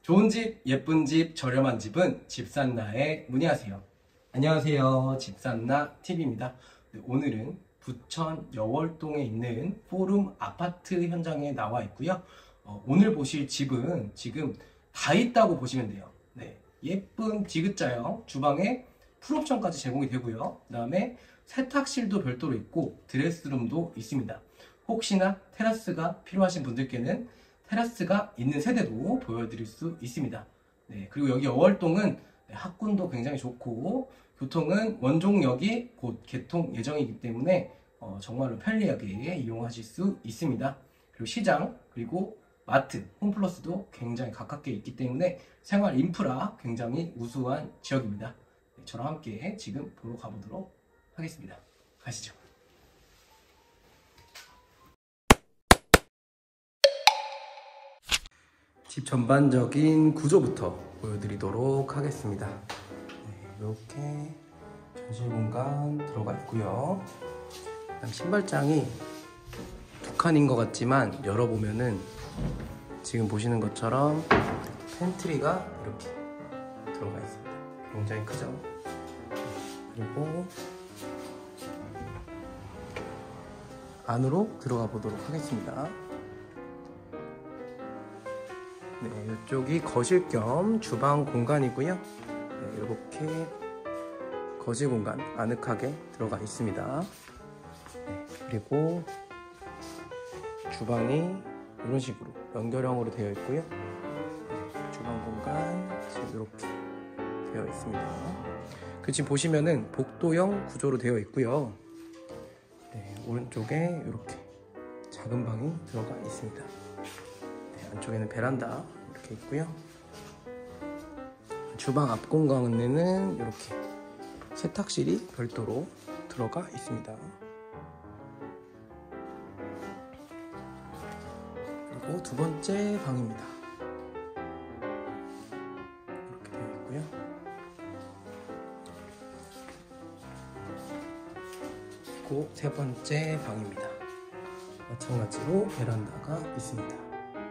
좋은 집, 예쁜 집, 저렴한 집은 집산나에 문의하세요. 안녕하세요. 집산나 TV입니다. 오늘은 부천 여월동에 있는 포rum 아파트 현장에 나와 있고요. 오늘 보실 집은 지금 다 있다고 보시면 돼요. 네, 예쁜 디귿자형 주방에 풀옵션까지 제공이 되고요. 그 다음에 세탁실도 별도로 있고 드레스룸도 있습니다. 혹시나 테라스가 필요하신 분들께는 테라스가 있는 세대도 보여드릴 수 있습니다. 네, 그리고 여기 여월동은 학군도 굉장히 좋고 교통은 원종역이 곧 개통 예정이기 때문에 정말로 편리하게 이용하실 수 있습니다. 그리고 시장, 그리고 마트, 홈플러스도 굉장히 가깝게 있기 때문에 생활 인프라 굉장히 우수한 지역입니다. 네, 저랑 함께 지금 보러 가보도록 하겠습니다. 가시죠. 집 전반적인 구조부터 보여드리도록 하겠습니다. 네, 이렇게 전실 공간 들어가 있고요. 신발장이 두 칸인 것 같지만 열어보면은 지금 보시는 것처럼 팬트리가 이렇게 들어가 있습니다. 굉장히 크죠? 그리고 안으로 들어가 보도록 하겠습니다. 네, 이쪽이 거실 겸 주방 공간이고요. 네, 이렇게 거실 공간 아늑하게 들어가 있습니다. 네, 그리고 주방이 이런 식으로 연결형으로 되어 있고요. 네, 주방 공간 지금 이렇게 되어 있습니다. 지금 보시면은 복도형 구조로 되어 있고요. 네, 오른쪽에 이렇게 작은 방이 들어가 있습니다. 안쪽에는 베란다 이렇게 있고요. 주방 앞 공간에는 이렇게 세탁실이 별도로 들어가 있습니다. 그리고 두 번째 방입니다. 이렇게 되어 있고요. 그리고 세 번째 방입니다. 마찬가지로 베란다가 있습니다.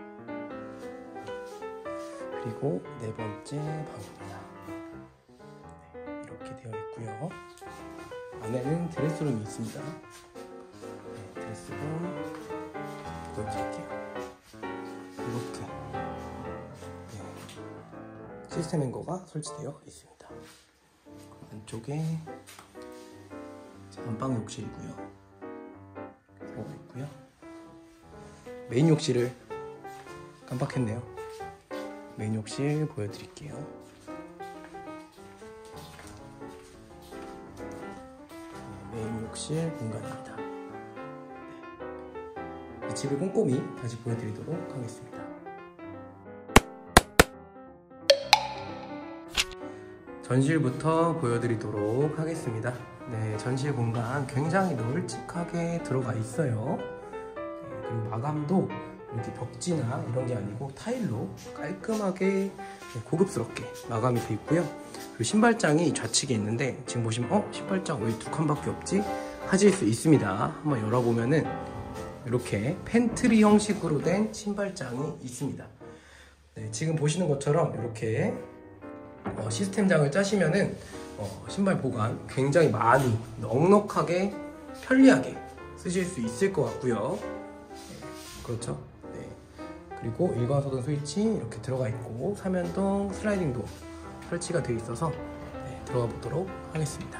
그리고 네 번째 방입니다. 네, 이렇게 되어 있고요. 안에는 드레스룸이 있습니다. 네, 드레스룸 보여드릴게요. 이렇게 네, 시스템 행거가 설치되어 있습니다. 안쪽에 안방 욕실이고요. 들어가 있고요. 메인 욕실을 깜빡했네요. 메인 욕실 보여드릴게요. 네, 메인 욕실 공간입니다. 네. 이 집을 꼼꼼히 다시 보여드리도록 하겠습니다. 전실부터 보여드리도록 하겠습니다. 네, 전실 공간 굉장히 널찍하게 들어가 있어요. 네, 그리고 마감도 이렇게 벽지나 이런 게 아니고 타일로 깔끔하게 고급스럽게 마감이 되어 있고요. 그리고 신발장이 좌측에 있는데 지금 보시면 신발장 왜 두 칸밖에 없지? 하실 수 있습니다. 한번 열어보면은 이렇게 팬트리 형식으로 된 신발장이 있습니다. 네, 지금 보시는 것처럼 이렇게 시스템장을 짜시면은 신발 보관 굉장히 많이 넉넉하게 편리하게 쓰실 수 있을 것 같고요. 네, 그렇죠? 그리고 일광소등 스위치 이렇게 들어가 있고 삼연동 슬라이딩 도어 설치가 되어 있어서 들어가 보도록 하겠습니다.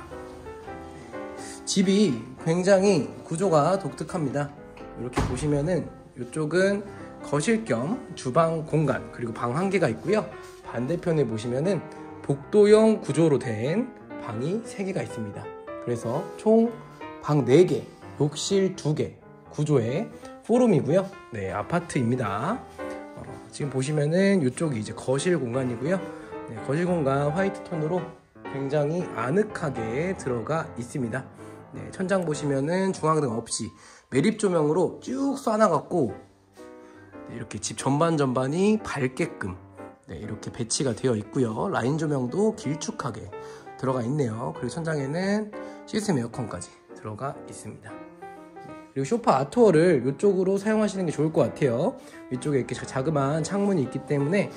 집이 굉장히 구조가 독특합니다. 이렇게 보시면은 이쪽은 거실 겸 주방 공간 그리고 방 한 개가 있고요. 반대편에 보시면은 복도형 구조로 된 방이 3개가 있습니다. 그래서 총 방 4개, 욕실 2개 구조의 포룸이고요. 네, 아파트입니다. 지금 보시면은 이쪽이 이제 거실 공간이고요. 네, 거실 공간 화이트 톤으로 굉장히 아늑하게 들어가 있습니다. 네, 천장 보시면은 중앙등 없이 매립 조명으로 쭉 쏴놔갖고 네, 이렇게 집 전반이 밝게끔 네, 이렇게 배치가 되어 있고요. 라인 조명도 길쭉하게 들어가 있네요. 그리고 천장에는 시스템 에어컨까지 들어가 있습니다. 그리고 소파 아트월을 이쪽으로 사용하시는 게 좋을 것 같아요. 이쪽에 이렇게 자그마한 창문이 있기 때문에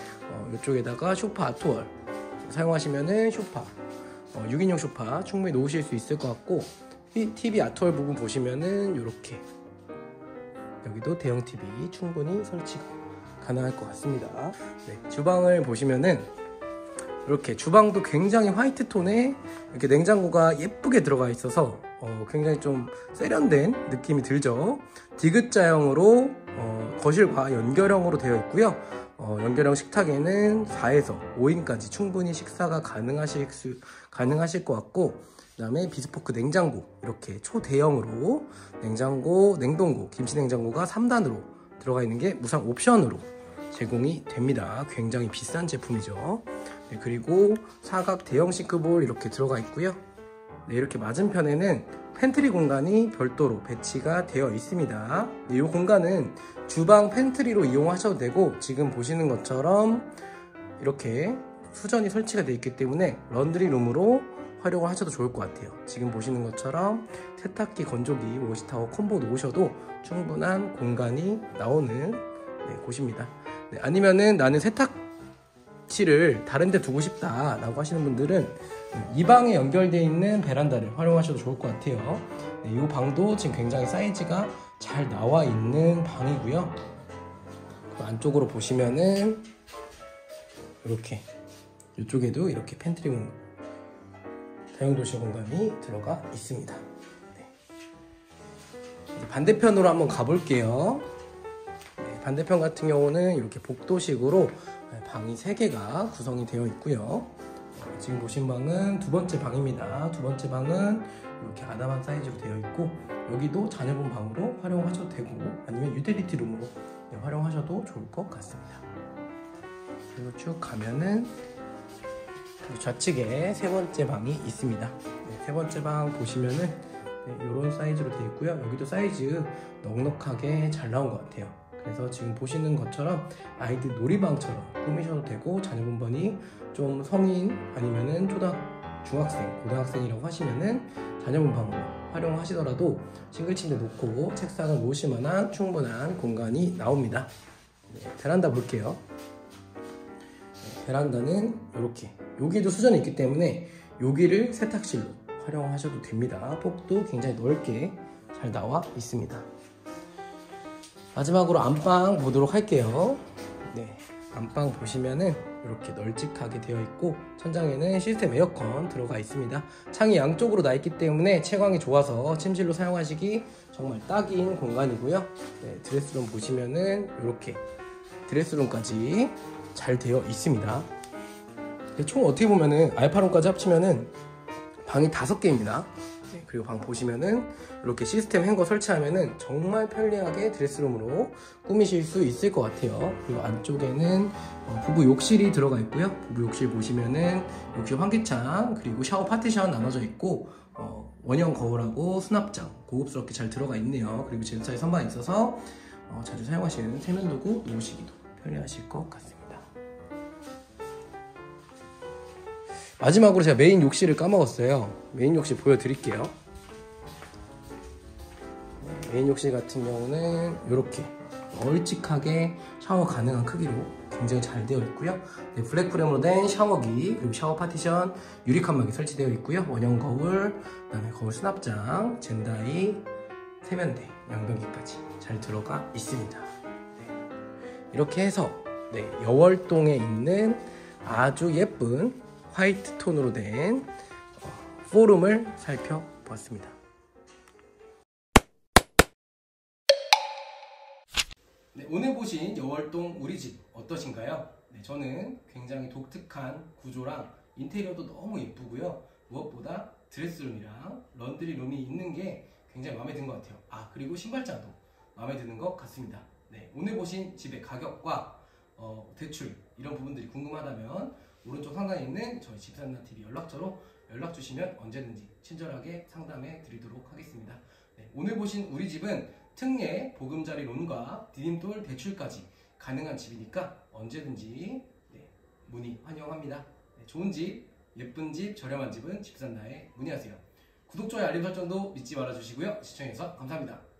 이쪽에다가 소파 아트월 사용하시면은 소파 6인용 소파 충분히 놓으실 수 있을 것 같고, 이 TV 아트월 부분 보시면은 이렇게 여기도 대형 TV 충분히 설치가 가능할 것 같습니다. 네, 주방을 보시면은 이렇게 주방도 굉장히 화이트 톤에 이렇게 냉장고가 예쁘게 들어가 있어서 굉장히 좀 세련된 느낌이 들죠. 디귿자형으로 거실과 연결형으로 되어 있고요. 연결형 식탁에는 4에서 5인까지 충분히 식사가 가능하실 것 같고, 그 다음에 비스포크 냉장고, 이렇게 초대형으로 냉장고, 냉동고, 김치냉장고가 3단으로 들어가 있는 게 무상 옵션으로 제공이 됩니다. 굉장히 비싼 제품이죠. 네, 그리고 사각 대형 싱크볼 이렇게 들어가 있고요. 네, 이렇게 맞은편에는 팬트리 공간이 별도로 배치가 되어 있습니다. 네, 이 공간은 주방 팬트리로 이용하셔도 되고, 지금 보시는 것처럼 이렇게 수전이 설치가 되어 있기 때문에 런드리룸으로 활용을 하셔도 좋을 것 같아요. 지금 보시는 것처럼 세탁기, 건조기, 워시타워 콤보 놓으셔도 충분한 공간이 나오는 곳입니다. 네, 아니면은 나는 세탁실을 다른 데 두고 싶다 라고 하시는 분들은 이 방에 연결되어 있는 베란다를 활용하셔도 좋을 것 같아요. 네, 이 방도 지금 굉장히 사이즈가 잘 나와 있는 방이고요. 그 안쪽으로 보시면은 이렇게 이쪽에도 이렇게 팬트리 공간, 다용도실 공간이 들어가 있습니다. 네. 반대편으로 한번 가볼게요. 네, 반대편 같은 경우는 이렇게 복도식으로 방이 3개가 구성이 되어 있고요. 지금 보신 방은 두 번째 방입니다. 두 번째 방은 이렇게 아담한 사이즈로 되어 있고, 여기도 자녀분 방으로 활용하셔도 되고, 아니면 유틸리티 룸으로 활용하셔도 좋을 것 같습니다. 그리고 쭉 가면은 좌측에 세 번째 방이 있습니다. 네, 세 번째 방 보시면은 이런 사이즈로 되어 있고요. 여기도 사이즈 넉넉하게 잘 나온 것 같아요. 그래서 지금 보시는 것처럼 아이들 놀이방처럼 꾸미셔도 되고, 자녀분번이 좀 성인 아니면은 중학생, 고등학생이라고 하시면은 자녀분 방으로 활용하시더라도 싱글 침대 놓고 책상을 놓으실 만한 충분한 공간이 나옵니다. 네, 베란다 볼게요. 네, 베란다는 이렇게, 여기도 수전이 있기 때문에 여기를 세탁실로 활용하셔도 됩니다. 폭도 굉장히 넓게 잘 나와 있습니다. 마지막으로 안방 보도록 할게요. 네, 안방 보시면은 이렇게 널찍하게 되어 있고, 천장에는 시스템 에어컨 들어가 있습니다. 창이 양쪽으로 나 있기 때문에 채광이 좋아서 침실로 사용하시기 정말 딱인 공간이고요. 네, 드레스룸 보시면은 이렇게 드레스룸까지 잘 되어 있습니다. 총 어떻게 보면은 알파룸까지 합치면은 방이 5개입니다. 네, 그리고 방 보시면은 이렇게 시스템 행거 설치하면은 정말 편리하게 드레스룸으로 꾸미실 수 있을 것 같아요. 그리고 안쪽에는 부부 욕실이 들어가 있고요. 부부 욕실 보시면은 욕실 환기창, 그리고 샤워 파티션 나눠져 있고, 원형 거울하고 수납장 고급스럽게 잘 들어가 있네요. 그리고 제수차에 선반이 있어서 자주 사용하시는 세면도구 놓으시기도 편리하실 것 같습니다. 마지막으로 제가 메인 욕실을 까먹었어요. 메인 욕실 보여드릴게요. 메인 욕실 같은 경우는 이렇게 널찍하게 샤워 가능한 크기로 굉장히 잘 되어 있고요. 네, 블랙 프레임으로 된 샤워기, 그리고 샤워 파티션, 유리 칸막이 설치되어 있고요. 원형 거울, 그다음에 거울 수납장, 젠다이, 세면대, 양변기까지 잘 들어가 있습니다. 네, 이렇게 해서 여월동에 있는 아주 예쁜 화이트 톤으로 된 포룸을 살펴보았습니다. 네, 오늘 보신 여월동 우리 집 어떠신가요? 네, 저는 굉장히 독특한 구조랑 인테리어도 너무 예쁘고요. 무엇보다 드레스룸이랑 런드리룸이 있는 게 굉장히 마음에 든 것 같아요. 그리고 신발장도 마음에 드는 것 같습니다. 네, 오늘 보신 집의 가격과 대출 이런 부분들이 궁금하다면 오른쪽 상단에 있는 저희 집산나TV 연락처로 연락 주시면 언제든지 친절하게 상담해 드리도록 하겠습니다. 네, 오늘 보신 우리 집은 특례 보금자리 론과 디딤돌 대출까지 가능한 집이니까 언제든지 문의 환영합니다. 네, 좋은 집, 예쁜 집, 저렴한 집은 집산나에 문의하세요. 구독, 좋아요, 알림 설정도 잊지 말아주시고요. 시청해주셔서 감사합니다.